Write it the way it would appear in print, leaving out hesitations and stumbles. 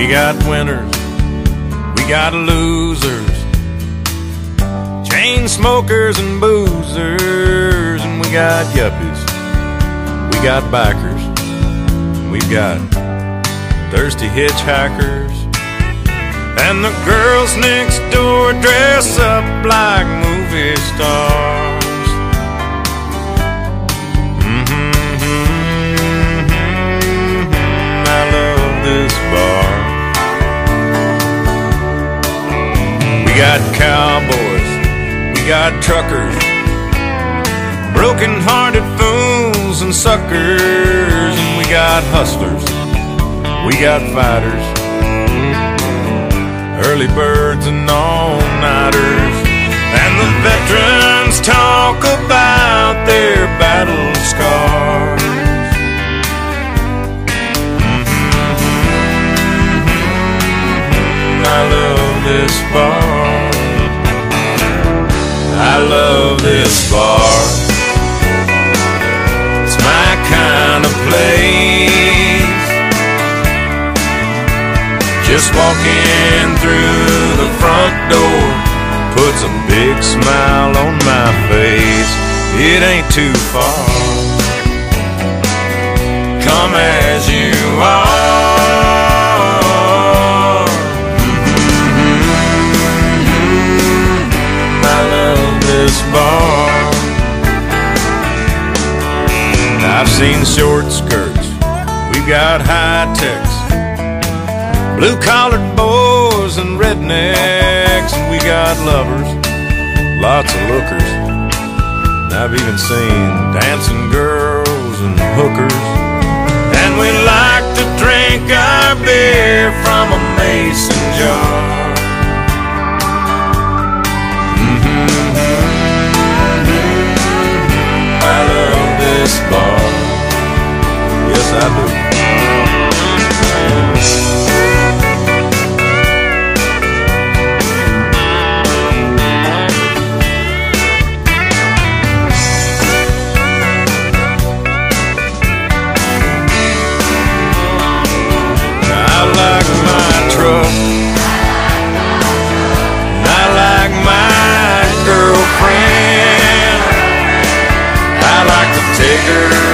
We got winners, we got losers, chain smokers and boozers, and we got yuppies, we got bikers, we've got thirsty hitchhikers, and the girls next door dress up like movie stars. I love this bar. We got cowboys, we got truckers, broken-hearted fools and suckers, and we got hustlers, we got fighters, early birds and all-nighters, and the veterans talk about their battle scars. I love this bar. I love this bar. It's my kind of place. Just walking through the front door puts a big smile on my face. It ain't too far. Come as you are. This bar. I've seen short skirts, we've got high techs, blue-collared boys and rednecks, and we got lovers, lots of lookers. And I've even seen dancing girls and hookers. And we like to drink our beer from a mason jar. I love this bar. Yes, I do. I like my truck. I like my girlfriend. I like to take her